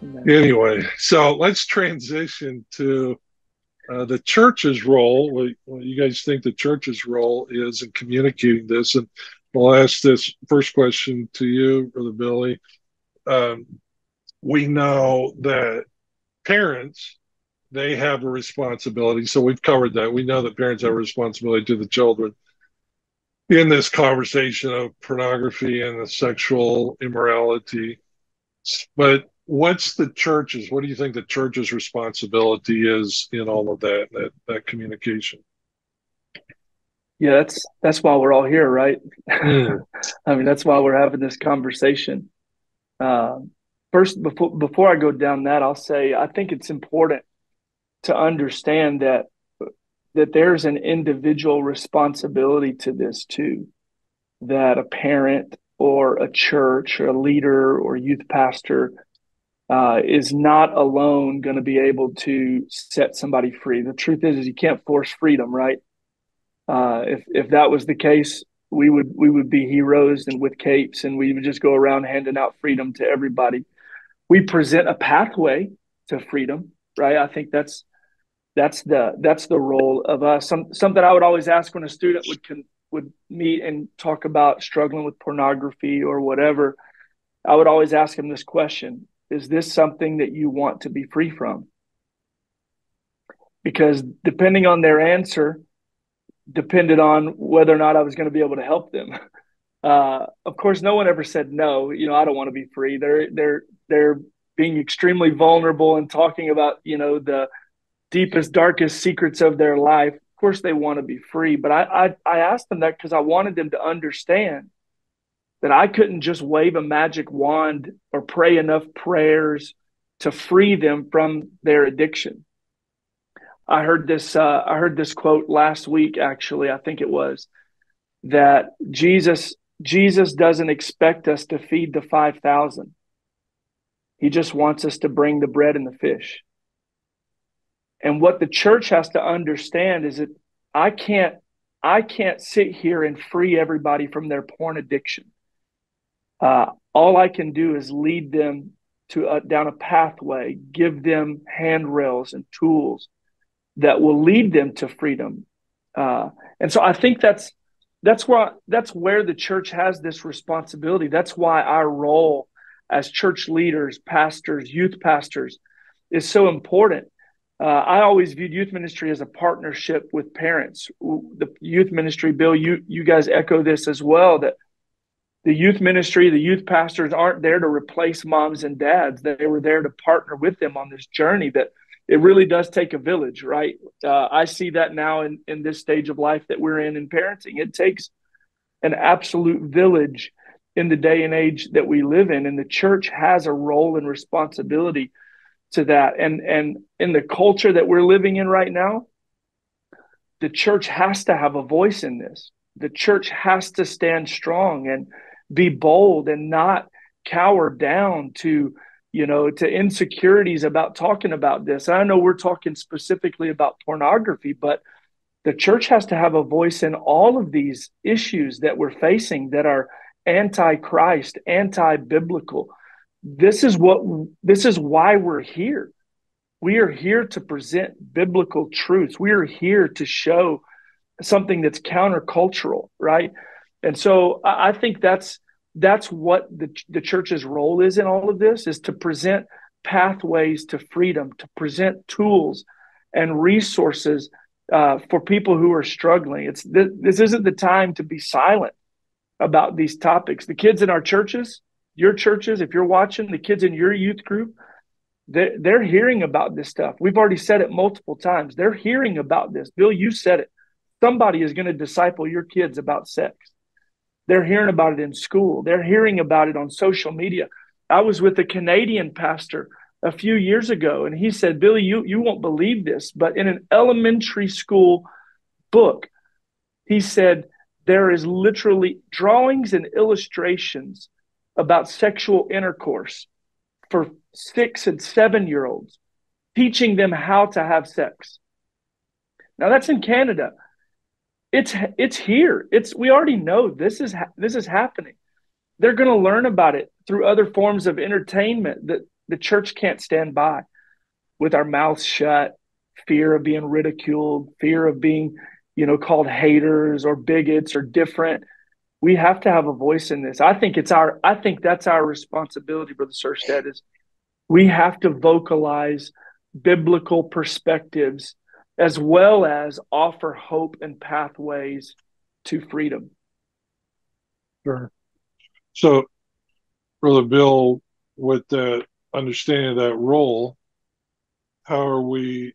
Anyway, so let's transition to the church's role. What you guys think the church's role is in communicating this? And I'll ask this first question to you, Brother Billy. Um, we know that parents, they have a responsibility. So we've covered that. We know that parents have a responsibility to the children in this conversation of pornography and the sexual immorality. But what do you think the church's responsibility is in all of that communication? Yeah, that's why we're all here, right? Mm, I mean, that's why we're having this conversation. Uh, First, before I go down that, I'll say I think it's important to understand that there's an individual responsibility to this too. That a parent or a church or a leader or youth pastor is not alone going to be able to set somebody free. The truth is you can't force freedom, right? If that was the case, we would be heroes and with capes, and we would just go around handing out freedom to everybody. We present a pathway to freedom, right? I think that's the role of us. Something I would always ask when a student would meet and talk about struggling with pornography or whatever. I would always ask them this question: is this something that you want to be free from? Because depending on their answer, depended on whether or not I was going to be able to help them. Of course, no one ever said no. I don't want to be free. They're being extremely vulnerable and talking about the deepest, darkest secrets of their life. Of course, they want to be free, but I asked them that because I wanted them to understand that I couldn't just wave a magic wand or pray enough prayers to free them from their addiction. I heard this. I heard this quote last week. Actually, I think it was that Jesus doesn't expect us to feed the 5,000. He just wants us to bring the bread and the fish. And what the church has to understand is that I can't sit here and free everybody from their porn addiction. All I can do is lead them to down a pathway, give them handrails and tools that will lead them to freedom. And so I think that's where the church has this responsibility. That's why our role as church leaders, pastors, youth pastors is so important. I always viewed youth ministry as a partnership with parents. The youth ministry, Bill, you guys echo this as well, that the youth ministry, the youth pastors aren't there to replace moms and dads. They were there to partner with them on this journey that it really does take a village, right? I see that now in this stage of life that we're in parenting. It takes an absolute village in the day and age that we live in. And the church has a role and responsibility to that. And in the culture that we're living in right now, the church has to have a voice in this. The church has to stand strong and be bold and not cower down to insecurities about talking about this. I know we're talking specifically about pornography, but the church has to have a voice in all of these issues that we're facing that are anti-Christ, anti-biblical. This is why we're here. We are here to present biblical truths. We are here to show something that's countercultural, right? And so I think that's what the church's role is in all of this, is to present pathways to freedom, to present tools and resources for people who are struggling. This isn't the time to be silent about these topics. The kids in our churches, your churches, if you're watching, the kids in your youth group, they're hearing about this stuff. We've already said it multiple times. They're hearing about this. Bill, you said it. Somebody is going to disciple your kids about sex. They're hearing about it in school. They're hearing about it on social media. I was with a Canadian pastor a few years ago, and he said, Billy, you won't believe this, but in an elementary school book, he said, there is literally drawings and illustrations about sexual intercourse for 6 and 7-year-olds, teaching them how to have sex. Now that's in Canada. It's here. We already know this is happening. They're going to learn about it through other forms of entertainment the church can't stand by with our mouths shut, fear of being ridiculed, fear of being, called haters or bigots or different. We have to have a voice in this. I think that's our responsibility, Brother Surstead, is we have to vocalize biblical perspectives as well as offer hope and pathways to freedom. Sure. So, Brother Bill, with that understanding of that role, how are we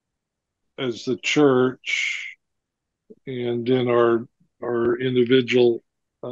as the church and in our individual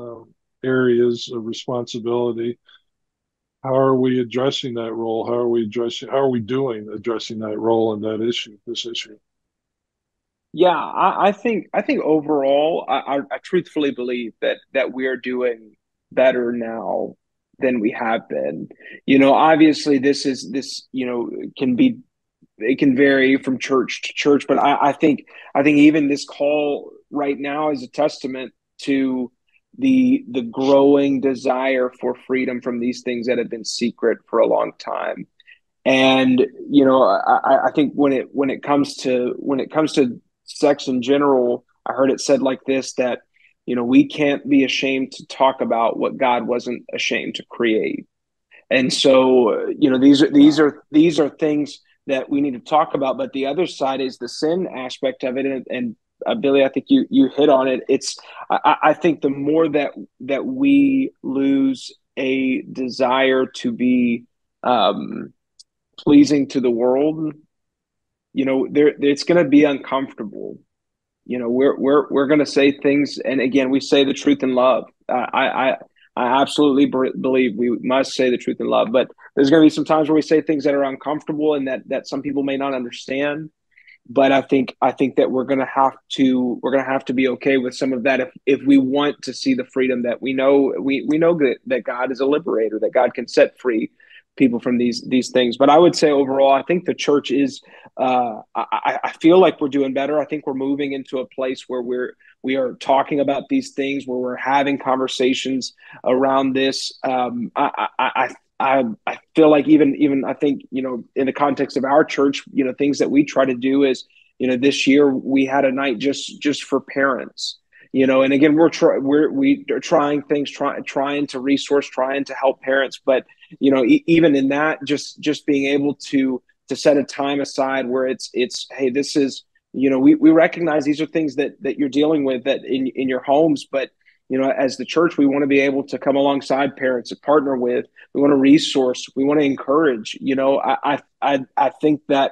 areas of responsibility, how are we addressing that role? How are we doing addressing that role and this issue? Yeah, I think overall, I truthfully believe that we are doing better now than we have been. Obviously this can be, it can vary from church to church, but I think even this call right now is a testament to the growing desire for freedom from these things that have been secret for a long time. And I think when it comes to sex in general, I heard it said like this, that we can't be ashamed to talk about what God wasn't ashamed to create. And so these are things that we need to talk about. But the other side is the sin aspect of it, and Billy, I think you hit on it. I think the more that we lose a desire to be pleasing to the world, it's going to be uncomfortable. We're going to say things, and again, we say the truth in love. I absolutely believe we must say the truth in love, but there's going to be some times where we say things that are uncomfortable and that some people may not understand. But I think that we're going to have to be okay with some of that if we want to see the freedom that we know that God is a liberator, that God can set free people from these things. But I would say overall, I think the church is. I feel like we're doing better. I think we're moving into a place where we are talking about these things, where we're having conversations around this. I feel like even I think in the context of our church, things that we try to do is this year we had a night just for parents. And again, we are trying things, trying to resource, trying to help parents, but even in that, just being able to set a time aside where it's hey, this is we recognize these are things that you're dealing with that in your homes, but as the church, we want to be able to come alongside parents and partner with. We want to resource. We want to encourage. I think that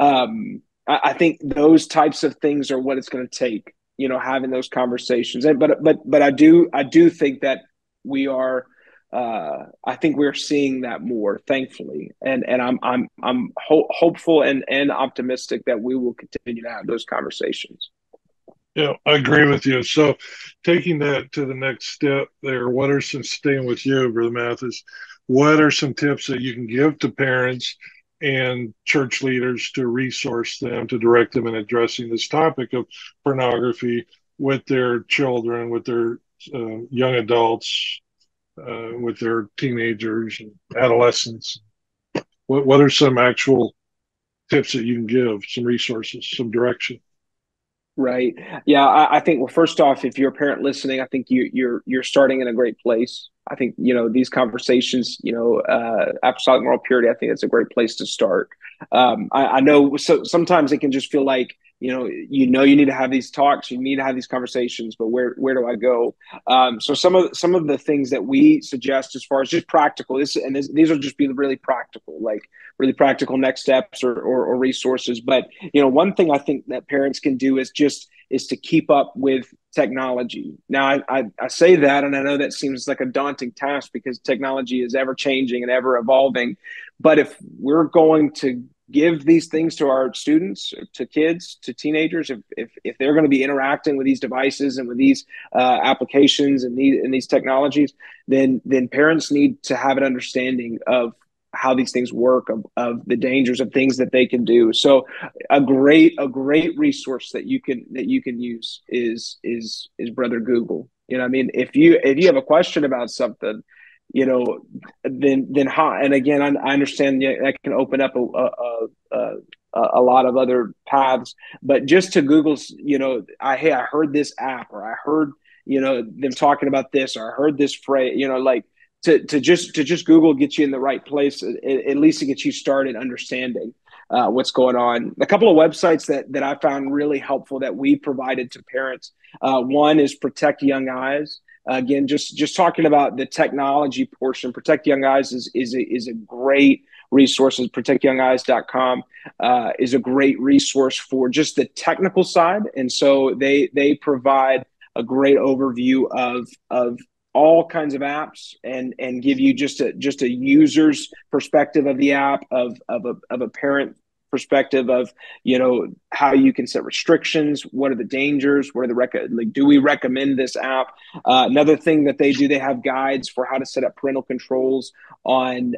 I think those types of things are what it's going to take. Having those conversations. But I do think that we are. I think we're seeing that more, thankfully, and I'm hopeful and optimistic that we will continue to have those conversations. Yeah, I agree with you. So, taking that to the next step there, what are some, staying with you, Brother Mathis, what are some tips that you can give to parents and church leaders to resource them, to direct them in addressing this topic of pornography with their children, with their young adults, with their teenagers and adolescents? What are some actual tips that you can give, some resources, some direction? Right. Yeah. I think, well, first off, if you're a parent listening, I think you're starting in a great place. I think, these conversations, apostolic moral purity, I think it's a great place to start. I know so sometimes it can just feel like, you need to have these talks, you need to have these conversations, but where do I go? So some of the things that we suggest as far as just practical, these will just be really practical, like really practical next steps or resources. But one thing I think that parents can do is to keep up with technology. Now, I say that, and I know that seems like a daunting task because technology is ever changing and ever evolving. But if we're going to give these things to our students, to kids, to teenagers, if they're going to be interacting with these devices and with these applications and these technologies, then parents need to have an understanding of how these things work, of the dangers of things that they can do. So a great resource that you can use is Brother Google. If you have a question about something, then how? And again, I understand that can open up a lot of other paths, but just to Google's, hey, I heard this app, or I heard, them talking about this, or I heard this phrase, like to just Google gets you in the right place. At least it gets you started understanding what's going on. A couple of websites that I found really helpful that we provided to parents. One is Protect Young Eyes. Again, just talking about the technology portion. Protect Young Eyes is a great resource. ProtectYoungEyes.com is a great resource for just the technical side, and so they provide a great overview of all kinds of apps and give you just a user's perspective of the app, of a parent perspective of how you can set restrictions, what are the dangers, what are the do we recommend this app. Another thing that they do, they have guides for how to set up parental controls on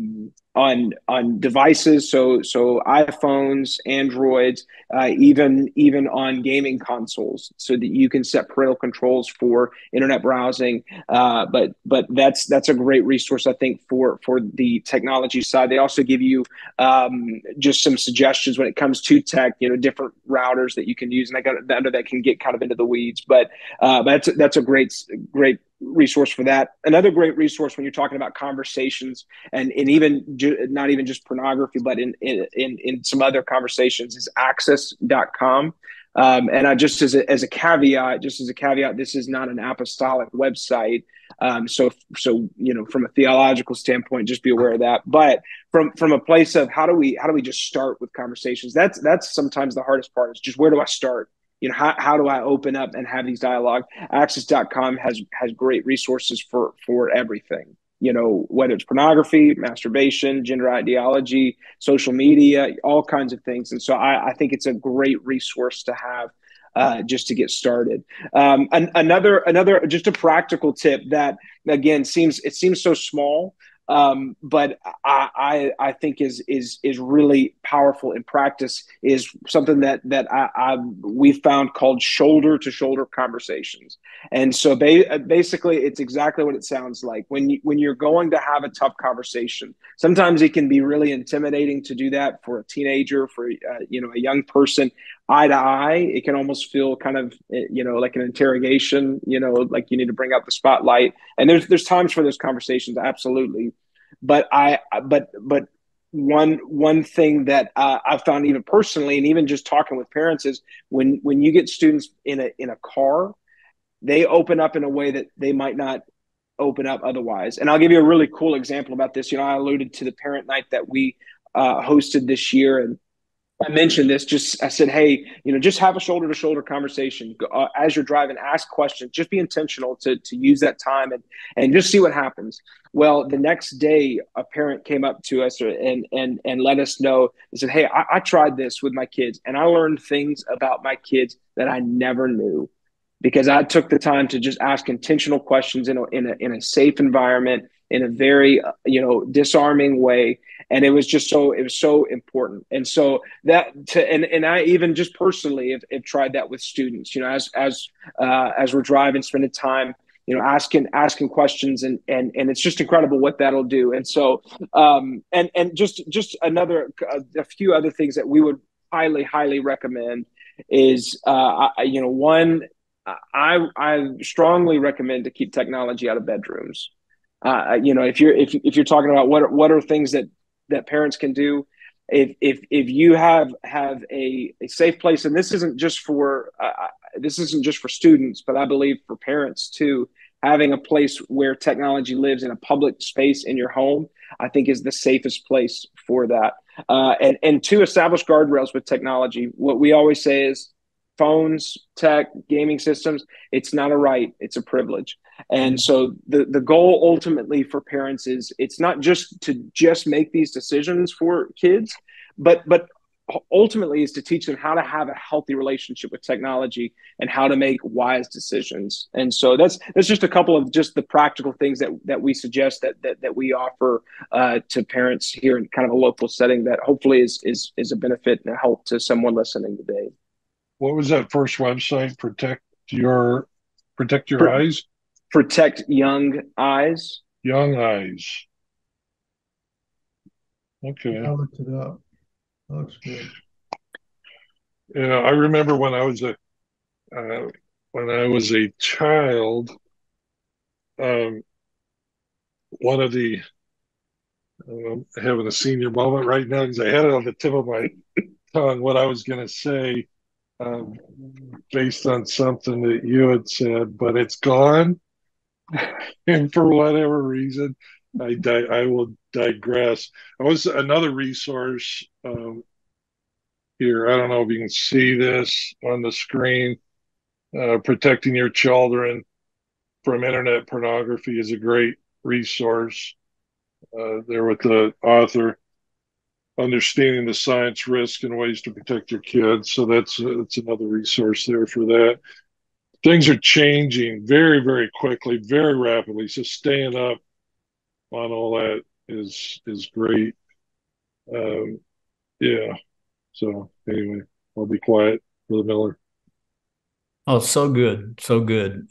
devices, so iPhones, Androids, even on gaming consoles, so that you can set parental controls for internet browsing. But that's a great resource, I think, for the technology side. They also give you just some suggestions when it comes to tech, different routers that you can use, and I know that can get kind of into the weeds, but that's a great resource for that. Another great resource when you're talking about conversations and even not even just pornography, but in some other conversations, is access.com. And I just as a caveat, this is not an apostolic website. So from a theological standpoint, just be aware of that. But from a place of how do we just start with conversations? That's sometimes the hardest part, is just where do I start? How do I open up and have these dialogue? Access.com has great resources for everything, whether it's pornography, masturbation, gender ideology, social media, all kinds of things. And so I think it's a great resource to have just to get started. Another just a practical tip that, again, seems so small, but I think is really powerful in practice, is something that we found called shoulder to shoulder conversations. And so basically, it's exactly what it sounds like. When you're going to have a tough conversation, sometimes it can be really intimidating to do that for a teenager, for a young person. Eye to eye, it can almost feel kind of like an interrogation, like you need to bring out the spotlight. And there's times for those conversations, absolutely. But one thing that I've found, even personally, and even just talking with parents, is when you get students in a car, they open up in a way that they might not open up otherwise. And I'll give you a really cool example about this. I alluded to the parent night that we hosted this year, and I mentioned this. I said, hey, just have a shoulder to shoulder conversation as you're driving. Ask questions. Just be intentional to use that time and just see what happens. Well, the next day, a parent came up to us and let us know. They said, hey, I tried this with my kids, and I learned things about my kids that I never knew, because I took the time to just ask intentional questions in a safe environment, in a very disarming way. And it was so important. And so and I even just personally have tried that with students, as we're driving, spending time, asking questions, and it's just incredible what that'll do. And so and just a few other things that we would highly recommend is one, I strongly recommend to keep technology out of bedrooms. If you're talking about what are things that parents can do, if you have a safe place, and this isn't just for students, but I believe for parents too, having a place where technology lives in a public space in your home, I think, is the safest place for that. And to establish guardrails with technology, what we always say is, phones, tech, gaming systems, it's not a right, it's a privilege. And so the goal ultimately for parents is, it's not just to make these decisions for kids, but ultimately is to teach them how to have a healthy relationship with technology and how to make wise decisions. And so that's just a couple of just the practical things that we suggest that we offer to parents here in kind of a local setting, that hopefully is a benefit and a help to someone listening today. What was that first website? Protect your eyes? Protect Young Eyes. Young eyes. Okay. I looked it up. That looks good. Yeah, I remember when I was a child, um, one of the I'm having a senior moment right now because I had it on the tip of my tongue what I was going to say um, based on something that you had said, but it's gone. And for whatever reason, I will digress. I was another resource here. I don't know if you can see this on the screen. Protecting your children from internet pornography is a great resource. There with the author, understanding the science, risk, and ways to protect your kids. So that's another resource there for that. Things are changing very, very quickly, very rapidly. So staying up on all that is great. Um, yeah. So anyway, I'll be quiet, Brother Miller. Oh, so good, so good,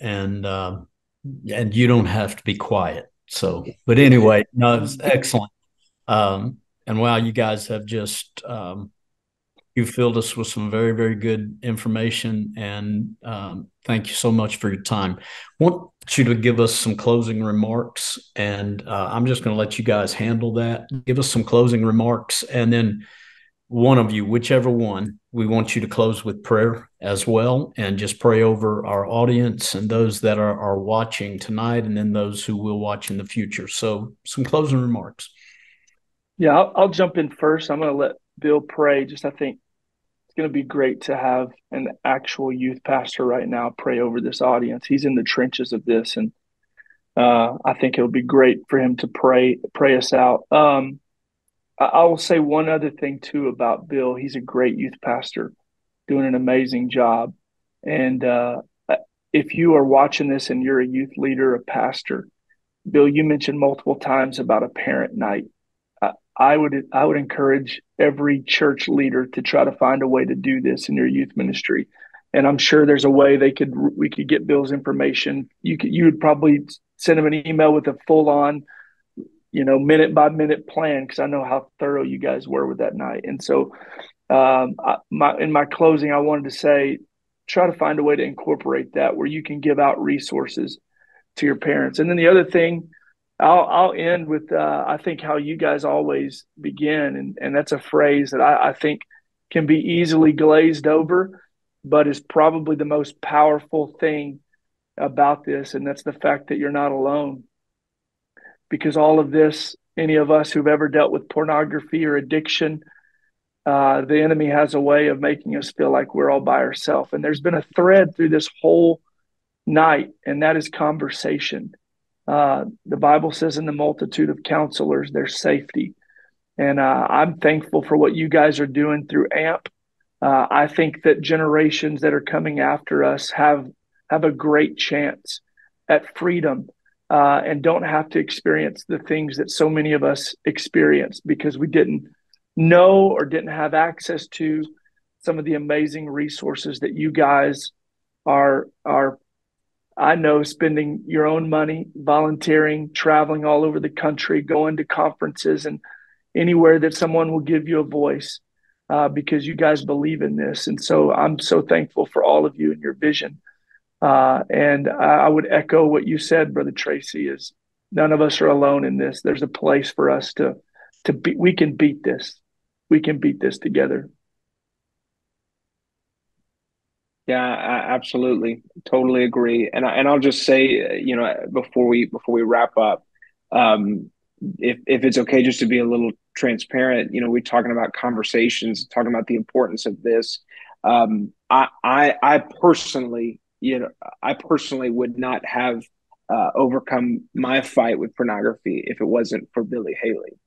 and you don't have to be quiet. So, but anyway, no, it's excellent. And wow, you guys have just you filled us with some very, very good information, and thank you so much for your time. I want you to give us some closing remarks, and I'm just going to let you guys handle that. Give us some closing remarks, and then one of you, whichever one, we want you to close with prayer as well, and just pray over our audience and those that are watching tonight, and then those who will watch in the future. So some closing remarks. Yeah, I'll jump in first. I'm going to let Bill pray. I think it's going to be great to have an actual youth pastor right now pray over this audience. He's in the trenches of this, and I think it'll be great for him to pray us out. I will say one other thing too about Bill. He's a great youth pastor, doing an amazing job. And if you are watching this and you're a youth leader, a pastor, Bill, you mentioned multiple times about a parent night. I would encourage every church leader to try to find a way to do this in your youth ministry. And I'm sure there's a way we could get Bill's information. You would probably send him an email with a full on minute by minute plan, because I know how thorough you guys were with that night. And so in my closing, I wanted to say, try to find a way to incorporate that where you can give out resources to your parents. And then the other thing, I'll end with, I think how you guys always begin. And that's a phrase that I think can be easily glazed over, but is probably the most powerful thing about this. And that's the fact that you're not alone. Because all of this, any of us who've ever dealt with pornography or addiction, the enemy has a way of making us feel like we're all by ourselves. And there's been a thread through this whole night, and that is conversation. The Bible says in the multitude of counselors, there's safety. And I'm thankful for what you guys are doing through AMP. I think that generations that are coming after us have a great chance at freedom. And don't have to experience the things that so many of us experienced because we didn't know or didn't have access to some of the amazing resources that you guys are I know, spending your own money, volunteering, traveling all over the country, going to conferences and anywhere that someone will give you a voice because you guys believe in this. And so I'm so thankful for all of you and your vision. And I would echo what you said, Brother Tracy, is none of us are alone in this. There's a place for us to be. We can beat this. We can beat this together. Yeah, absolutely, totally agree. And I'll just say, before we wrap up, if it's okay, just to be a little transparent, we're talking about conversations, talking about the importance of this. I personally would not have overcome my fight with pornography if it wasn't for Billy Haley.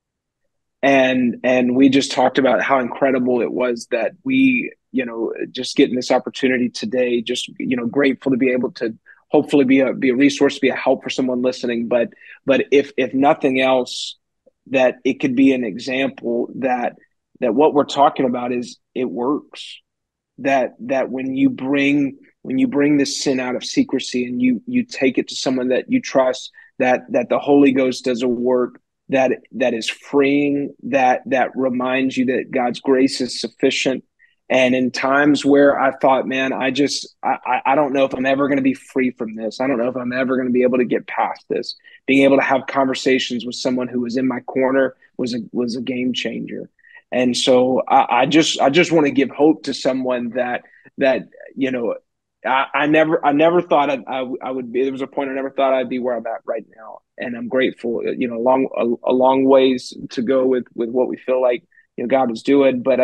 And we just talked about how incredible it was that we, just getting this opportunity today, just, grateful to be able to hopefully be a resource, be a help for someone listening. But if nothing else, that it could be an example that what we're talking about is it works. That when you bring this sin out of secrecy and you take it to someone that you trust, that the Holy Ghost does a work that is freeing, that reminds you that God's grace is sufficient. And in times where I thought, man, I don't know if I'm ever going to be free from this. I don't know if I'm ever going to be able to get past this. Being able to have conversations with someone who was in my corner was a game changer. And so I just want to give hope to someone that I never thought I would be. There was a point I never thought I'd be where I'm at right now, and I'm grateful. A long ways to go with what we feel like God is doing. But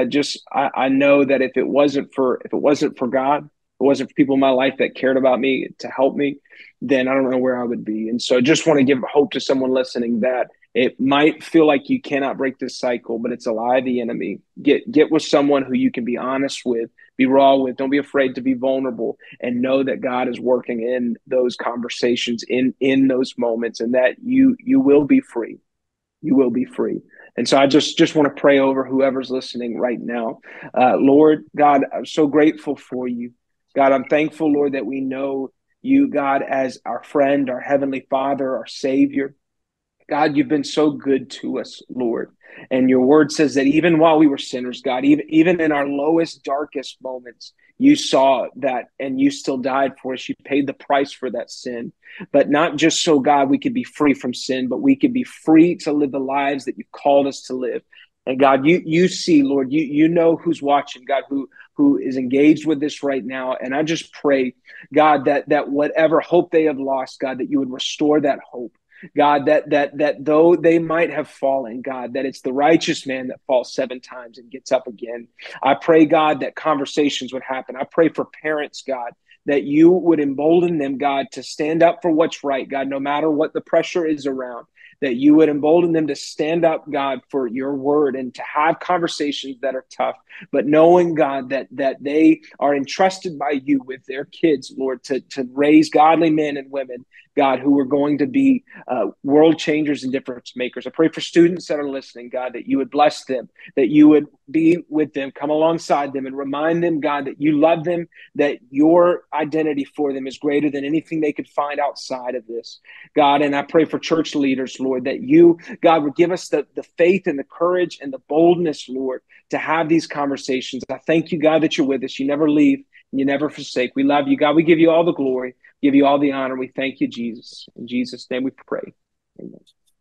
I know that if it wasn't for God, if it wasn't for people in my life that cared about me to help me, then I don't know where I would be. And so I just want to give hope to someone listening that it might feel like you cannot break this cycle, but it's a lie of the enemy. Get with someone who you can be honest with, be raw with. Don't be afraid to be vulnerable, and know that God is working in those conversations, in those moments, and that you will be free. You will be free. And so I just want to pray over whoever's listening right now. Lord God, I'm so grateful for you. God, I'm thankful, Lord, that we know you, God, as our friend, our Heavenly Father, our Savior. God, you've been so good to us, Lord. And your word says that even while we were sinners, God, even in our lowest, darkest moments, you saw that and you still died for us. You paid the price for that sin. But not just so, God, we could be free from sin, but we could be free to live the lives that you've called us to live. And God, you see, Lord, you know who's watching, God, who is engaged with this right now. And I just pray, God, that whatever hope they have lost, God, that you would restore that hope. God, that though they might have fallen, God, that it's the righteous man that falls 7 times and gets up again. I pray, God, that conversations would happen. I pray for parents, God, that you would embolden them, God, to stand up for what's right, God, no matter what the pressure is around, that you would embolden them to stand up, God, for your word and to have conversations that are tough, but knowing, God, that they are entrusted by you with their kids, Lord, to raise godly men and women, God, who are going to be world changers and difference makers. I pray for students that are listening, God, that you would bless them, that you would be with them, come alongside them and remind them, God, that you love them, that your identity for them is greater than anything they could find outside of this, God. And I pray for church leaders, Lord, that you, God, would give us the faith and the courage and the boldness, Lord, to have these conversations. I thank you, God, that you're with us. You never leave and you never forsake. We love you, God. We give you all the glory, give you all the honor. We thank you, Jesus. In Jesus' name we pray. Amen.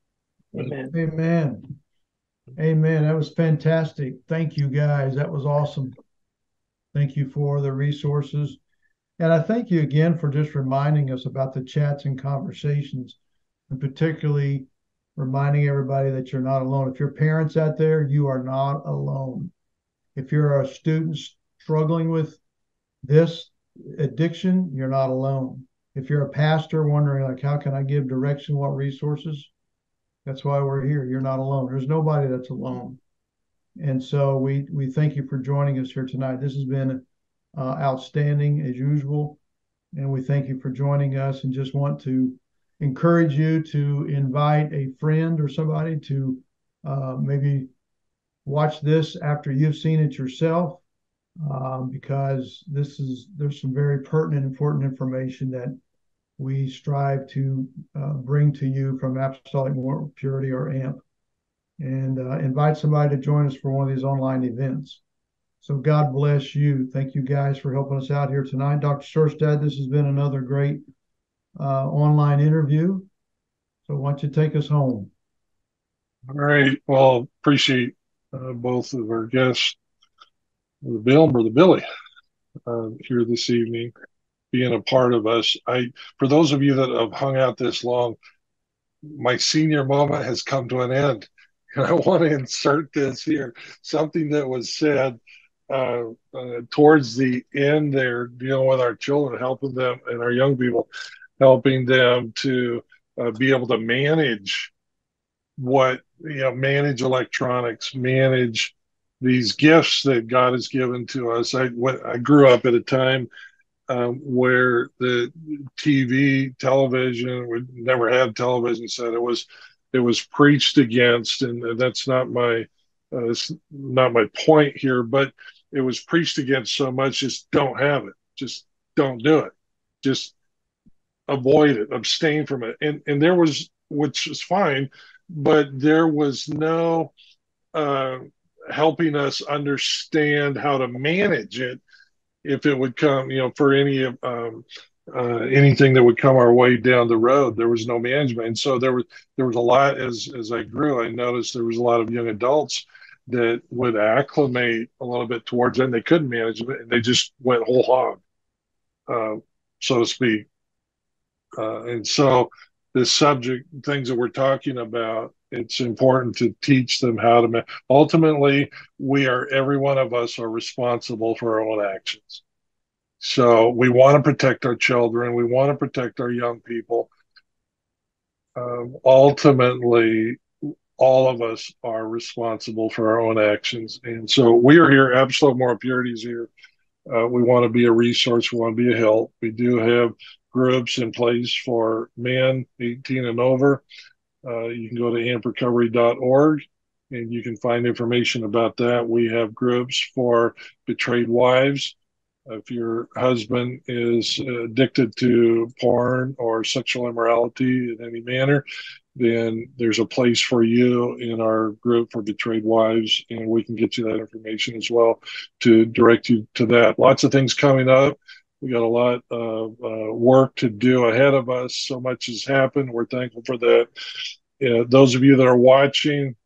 Amen. Amen. Amen. That was fantastic. Thank you, guys. That was awesome. Thank you for the resources. And I thank you again for just reminding us about the chats and conversations, and particularly reminding everybody that you're not alone. If you're parents out there, you are not alone. If you're a student struggling with this addiction, you're not alone. If you're a pastor wondering, like, how can I give direction, what resources? That's why we're here. You're not alone. There's nobody that's alone. And so we thank you for joining us here tonight. This has been outstanding as usual. And we thank you for joining us, and just want to encourage you to invite a friend or somebody to maybe watch this after you've seen it yourself, because there's some very pertinent, important information that we strive to bring to you from Apostolic Moral Purity, or AMP, and invite somebody to join us for one of these online events. So God bless you. Thank you guys for helping us out here tonight. Dr. Sherstad, this has been another great online interview. So why don't you take us home? All right. Well, appreciate both of our guests, the Billy, here this evening, being a part of us. For those of you that have hung out this long, my senior moment has come to an end. And I want to insert this here, something that was said towards the end there, dealing with our children, helping them, and our young people, helping them to be able to manage manage electronics, manage these gifts that God has given to us. I grew up at a time where the television, we never had television set. It was preached against, and that's not my point here, but it was preached against so much. Just don't have it. Just don't do it. Just avoid it, abstain from it. And there was, which is fine, but there was no uh, helping us understand how to manage it if it would come, for anything that would come our way down the road. There was no management, and so there was a lot. As I grew, I noticed there was a lot of young adults that would acclimate a little bit towards it, and they couldn't manage it, and they just went whole hog, so to speak. And so, this subject, things that we're talking about, it's important to teach them how to. Ultimately, every one of us are responsible for our own actions. So we want to protect our children. We want to protect our young people. Ultimately, all of us are responsible for our own actions. And so we are here. Apostolic Moral Purity is here. We want to be a resource. We want to be a help. We do have groups in place for men 18 and over. You can go to amprecovery.org and you can find information about that. We have groups for betrayed wives. If your husband is addicted to porn or sexual immorality in any manner, then there's a place for you in our group for betrayed wives, and we can get you that information as well to direct you to that. Lots of things coming up. We got a lot of work to do ahead of us. So much has happened. We're thankful for that. Those of you that are watching,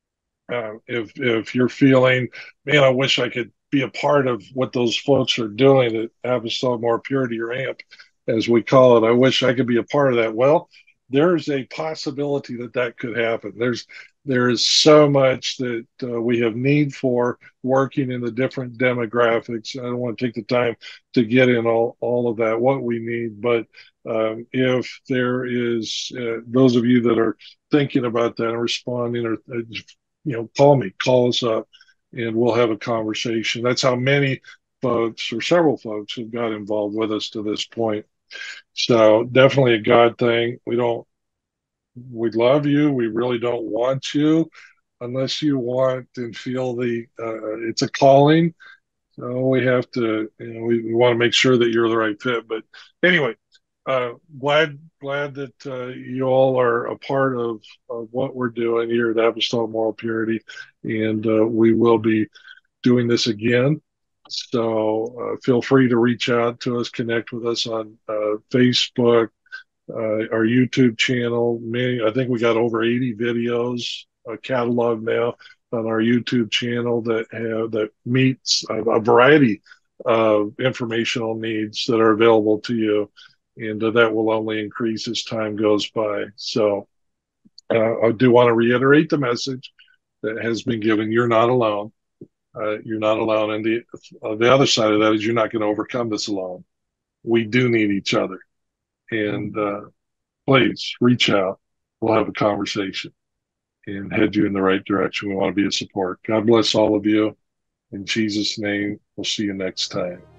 if you're feeling, man, I wish I could be a part of what those folks are doing at Apostolic Moral Purity, or AMP, as we call it. I wish I could be a part of that. Well, there's a possibility that could happen. There's so much that we have need for working in the different demographics. I don't want to take the time to get in all of that, what we need, but if there is those of you that are thinking about that and responding, or call us up and we'll have a conversation. That's how many folks, or several folks, have got involved with us to this point. So definitely a God thing. We love you. We really don't want you unless you want and feel it's a calling. So we have to, we want to make sure that you're the right fit. But anyway, glad that you all are a part of what we're doing here at Apostolic Moral Purity, and we will be doing this again. So feel free to reach out to us, connect with us on Facebook, our YouTube channel. I think we got over 80 videos catalog now on our YouTube channel that meets a variety of informational needs that are available to you, and that will only increase as time goes by. So I do want to reiterate the message that has been given. You're not alone. You're not alone. And the other side of that is you're not going to overcome this alone. We do need each other. And please reach out. We'll have a conversation and head you in the right direction. We want to be a support. God bless all of you. In Jesus' name, we'll see you next time.